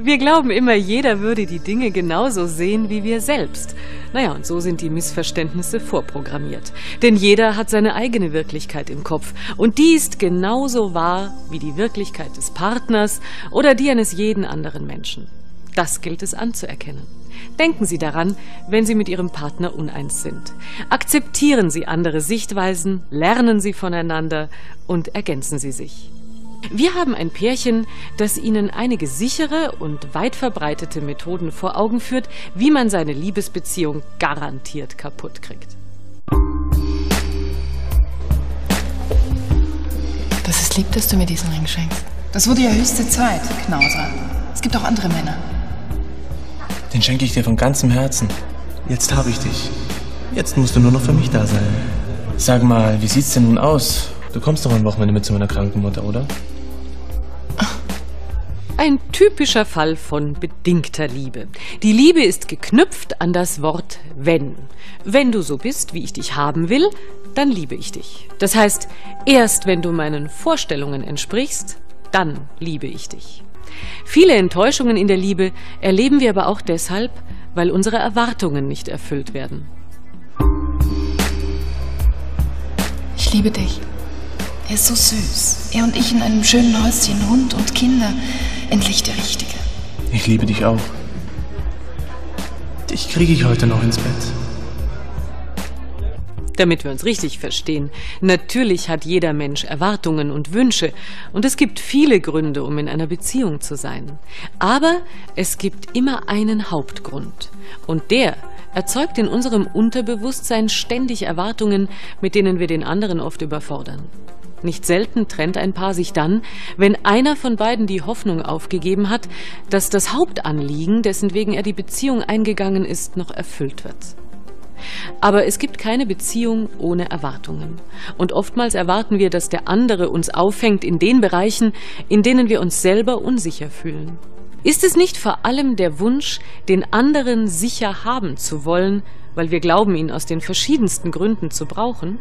Wir glauben immer, jeder würde die Dinge genauso sehen wie wir selbst. Naja, und so sind die Missverständnisse vorprogrammiert. Denn jeder hat seine eigene Wirklichkeit im Kopf. Und die ist genauso wahr wie die Wirklichkeit des Partners oder die eines jeden anderen Menschen. Das gilt es anzuerkennen. Denken Sie daran, wenn Sie mit Ihrem Partner uneins sind. Akzeptieren Sie andere Sichtweisen, lernen Sie voneinander und ergänzen Sie sich. Wir haben ein Pärchen, das Ihnen einige sichere und weit verbreitete Methoden vor Augen führt, wie man seine Liebesbeziehung garantiert kaputt kriegt. Das ist lieb, dass du mir diesen Ring schenkst. Das wurde ja höchste Zeit, Knauser. Es gibt auch andere Männer. Den schenke ich dir von ganzem Herzen. Jetzt habe ich dich. Jetzt musst du nur noch für mich da sein. Sag mal, wie sieht's denn nun aus? Du kommst doch am Wochenende mit zu meiner kranken Mutter, oder? Ein typischer Fall von bedingter Liebe. Die Liebe ist geknüpft an das Wort wenn. Wenn du so bist, wie ich dich haben will, dann liebe ich dich. Das heißt, erst wenn du meinen Vorstellungen entsprichst, dann liebe ich dich. Viele Enttäuschungen in der Liebe erleben wir aber auch deshalb, weil unsere Erwartungen nicht erfüllt werden. Ich liebe dich. Er ist so süß. Er und ich in einem schönen Häuschen, Hund und Kinder. Endlich der Richtige. Ich liebe dich auch. Dich kriege ich heute noch ins Bett. Damit wir uns richtig verstehen, natürlich hat jeder Mensch Erwartungen und Wünsche und es gibt viele Gründe, um in einer Beziehung zu sein. Aber es gibt immer einen Hauptgrund und der erzeugt in unserem Unterbewusstsein ständig Erwartungen, mit denen wir den anderen oft überfordern. Nicht selten trennt ein Paar sich dann, wenn einer von beiden die Hoffnung aufgegeben hat, dass das Hauptanliegen, dessen wegen er die Beziehung eingegangen ist, noch erfüllt wird. Aber es gibt keine Beziehung ohne Erwartungen. Und oftmals erwarten wir, dass der andere uns auffängt in den Bereichen, in denen wir uns selber unsicher fühlen. Ist es nicht vor allem der Wunsch, den anderen sicher haben zu wollen, weil wir glauben, ihn aus den verschiedensten Gründen zu brauchen?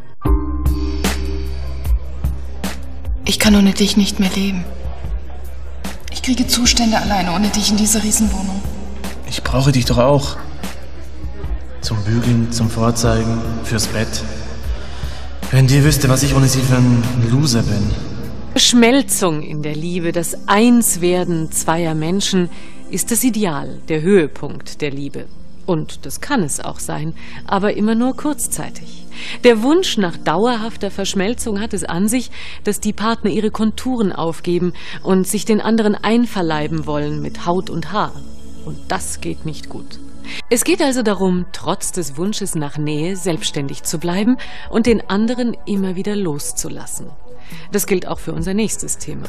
Ich kann ohne dich nicht mehr leben. Ich kriege Zustände alleine ohne dich in dieser Riesenwohnung. Ich brauche dich doch auch. Zum Bügeln, zum Vorzeigen, fürs Bett. Wenn dir wüsste, was ich ohne sie für ein Loser bin. Verschmelzung in der Liebe, das Einswerden zweier Menschen, ist das Ideal, der Höhepunkt der Liebe. Und das kann es auch sein, aber immer nur kurzzeitig. Der Wunsch nach dauerhafter Verschmelzung hat es an sich, dass die Partner ihre Konturen aufgeben und sich den anderen einverleiben wollen mit Haut und Haar. Und das geht nicht gut. Es geht also darum, trotz des Wunsches nach Nähe selbstständig zu bleiben und den anderen immer wieder loszulassen. Das gilt auch für unser nächstes Thema.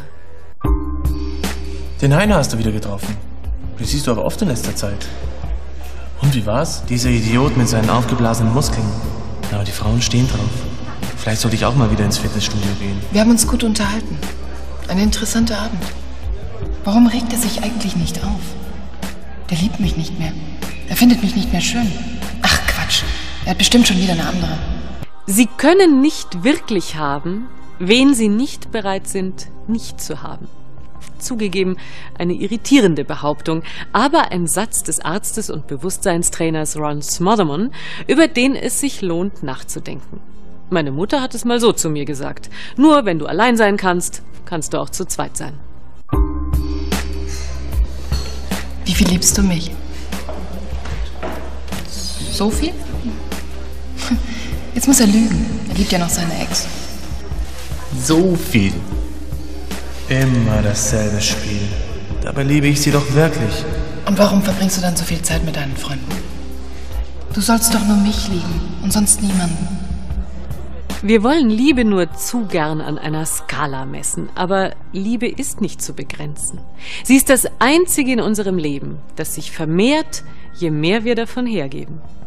Den Heiner hast du wieder getroffen. Den siehst du aber oft in letzter Zeit. Und wie war's? Dieser Idiot mit seinen aufgeblasenen Muskeln. Aber die Frauen stehen drauf. Vielleicht sollte ich auch mal wieder ins Fitnessstudio gehen. Wir haben uns gut unterhalten. Ein interessanter Abend. Warum regt er sich eigentlich nicht auf? Der liebt mich nicht mehr. Er findet mich nicht mehr schön. Ach Quatsch, er hat bestimmt schon wieder eine andere. Sie können nicht wirklich haben, wen Sie nicht bereit sind, nicht zu haben. Zugegeben, eine irritierende Behauptung, aber ein Satz des Arztes und Bewusstseinstrainers Ron Smotherman, über den es sich lohnt nachzudenken. Meine Mutter hat es mal so zu mir gesagt: Nur wenn du allein sein kannst, kannst du auch zu zweit sein. Wie viel liebst du mich? So viel? Jetzt muss er lügen. Er liebt ja noch seine Ex. So viel. Immer dasselbe Spiel. Dabei liebe ich sie doch wirklich. Und warum verbringst du dann so viel Zeit mit deinen Freunden? Du sollst doch nur mich lieben und sonst niemanden. Wir wollen Liebe nur zu gern an einer Skala messen, aber Liebe ist nicht zu begrenzen. Sie ist das Einzige in unserem Leben, das sich vermehrt, je mehr wir davon hergeben.